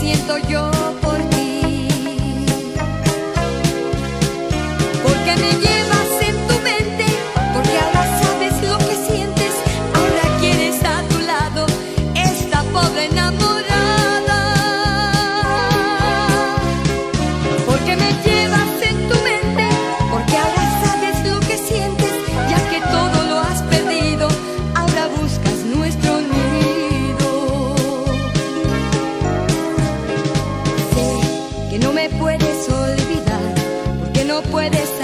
siento yo por ti. Porque me llevas en tu mente, porque ahora sabes lo que sientes, ahora quieres a tu lado esta pobre enamorada. Porque me llevas en tu mente, porque ahora sabes lo que sientes, ya que todo lo has perdido, ahora buscas nuestro nido. Sé que no me puedes olvidar, porque no puedes